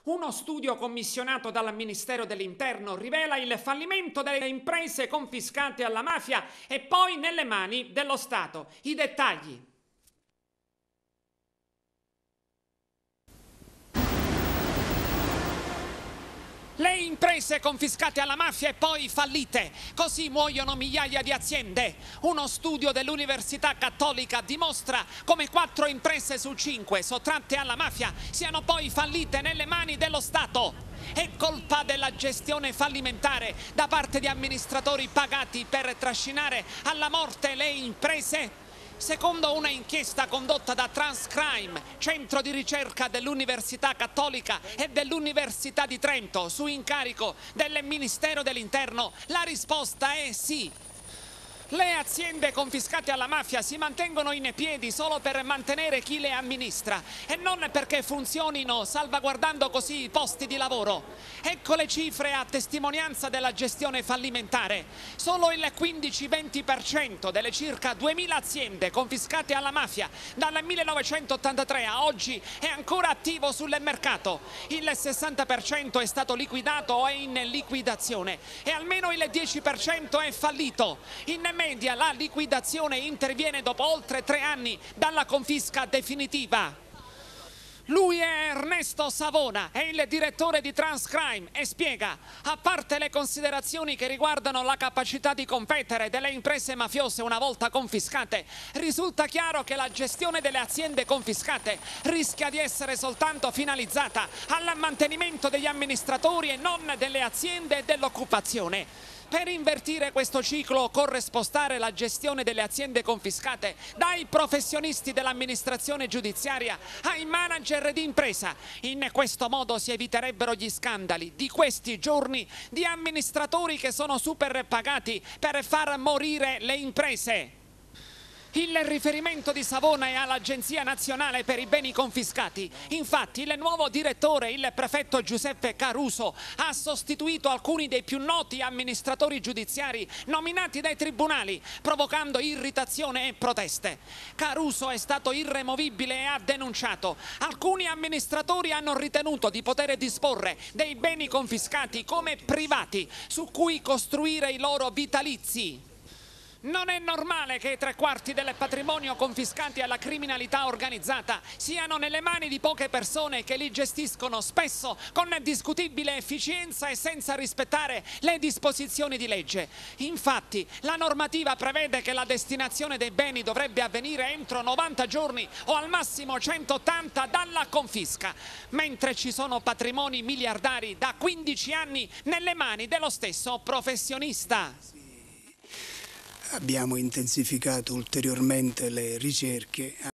Uno studio commissionato dal Ministero dell'Interno rivela il fallimento delle imprese confiscate alla mafia e poi nelle mani dello Stato. I dettagli. Le imprese confiscate alla mafia e poi fallite, così muoiono migliaia di aziende. Uno studio dell'Università Cattolica dimostra come 4 imprese su 5 sottratte alla mafia siano poi fallite nelle mani dello Stato. È colpa della gestione fallimentare da parte di amministratori pagati per trascinare alla morte le imprese? Secondo una inchiesta condotta da Transcrime, centro di ricerca dell'Università Cattolica e dell'Università di Trento, su incarico del Ministero dell'Interno, la risposta è sì. Le aziende confiscate alla mafia si mantengono in piedi solo per mantenere chi le amministra e non perché funzionino salvaguardando così i posti di lavoro. Ecco le cifre a testimonianza della gestione fallimentare. Solo il 15-20% delle circa 2000 aziende confiscate alla mafia dal 1983 a oggi è ancora attivo sul mercato. Il 60% è stato liquidato o è in liquidazione e almeno il 10% è fallito. In media la liquidazione interviene dopo oltre 3 anni dalla confisca definitiva. Lui è Ernesto Savona, è il direttore di Transcrime e spiega: a parte le considerazioni che riguardano la capacità di competere delle imprese mafiose una volta confiscate, risulta chiaro che la gestione delle aziende confiscate rischia di essere soltanto finalizzata al mantenimento degli amministratori e non delle aziende e dell'occupazione. Per invertire questo ciclo occorre spostare la gestione delle aziende confiscate dai professionisti dell'amministrazione giudiziaria ai manager di impresa. In questo modo si eviterebbero gli scandali di questi giorni di amministratori che sono super pagati per far morire le imprese. Il riferimento di Savona è all'Agenzia Nazionale per i Beni Confiscati. Infatti il nuovo direttore, il prefetto Giuseppe Caruso, ha sostituito alcuni dei più noti amministratori giudiziari nominati dai tribunali, provocando irritazione e proteste. Caruso è stato irremovibile e ha denunciato: alcuni amministratori hanno ritenuto di poter disporre dei beni confiscati come privati su cui costruire i loro vitalizi. Non è normale che 3/4 del patrimonio confiscati alla criminalità organizzata siano nelle mani di poche persone che li gestiscono spesso con discutibile efficienza e senza rispettare le disposizioni di legge. Infatti, la normativa prevede che la destinazione dei beni dovrebbe avvenire entro 90 giorni o al massimo 180 dalla confisca, mentre ci sono patrimoni miliardari da 15 anni nelle mani dello stesso professionista. Abbiamo intensificato ulteriormente le ricerche